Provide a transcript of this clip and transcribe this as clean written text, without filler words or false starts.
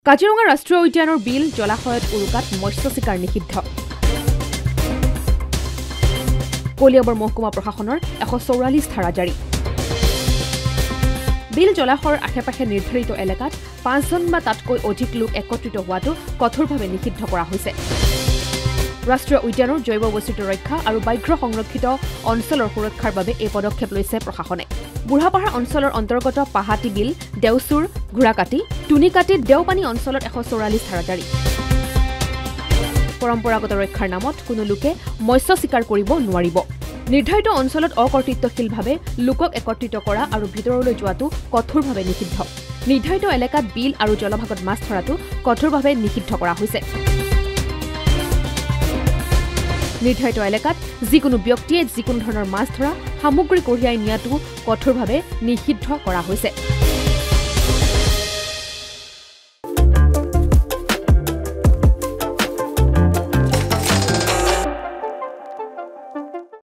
কাজিৰঙা ৰাষ্ট্ৰীয় উদ্যানৰ বিল জলাশয়ত উৰুকাত মৎস্য চিকাৰ নিষিদ্ধ কলিয়াবৰ মহকুমা প্ৰশাসনৰ 144 ধাৰা জাৰি বিল জলাশয়ৰ আশে-পাশে নিৰ্ধাৰিত এলেকাত 5 জন বা তাতকৈ অধিক লোক একত্ৰিত হোৱাটো কঠোৰভাৱে নিষিদ্ধ কৰা হৈছে ৰাষ্ট্ৰীয় উদ্যানৰ জৈৱ বৈচিত্ৰ্য ৰক্ষা আৰু ব্যাঘ্ৰ সংৰক্ষিত অঞ্চলৰ সুৰক্ষাৰ বাবে এই পদক্ষেপ লৈছে প্ৰশাসনে বুঢ়াপাহাৰ অঞ্চলৰ অন্তৰ্গত পাহাটি বিল দেওচুৰ ঘোৰাকাটি টুনিকাটি দেওপানী অঞ্চলত 144 ধাৰা জাৰি পৰম্পৰাগত ৰক্ষাৰ নামত কোনো লোকে মৎস্য চিকাৰ কৰিব নোৱাৰিব নিৰ্ধাৰিত অঞ্চলত অকৰ্তৃত্বশীলভাৱে লোকক একত্ৰিত কৰা আৰু ভিতৰলৈ যোৱাটো কঠোৰভাৱে নিষিদ্ধ নিৰ্ধাৰিত এলেকাত বিল আৰু জলভাগত মাছ ধৰাটো কঠোৰভাৱে নিষিদ্ধ কৰা হৈছে নিৰ্ধাৰিত এলেকাত যিকোনো ব্যক্তিয়ে যিকোনো ধৰণৰ মাছ ধৰা সামগ্ৰী কঢ়িয়াই নিয়াটো কঠোৰভাৱে নিষিদ্ধ কৰা হৈছে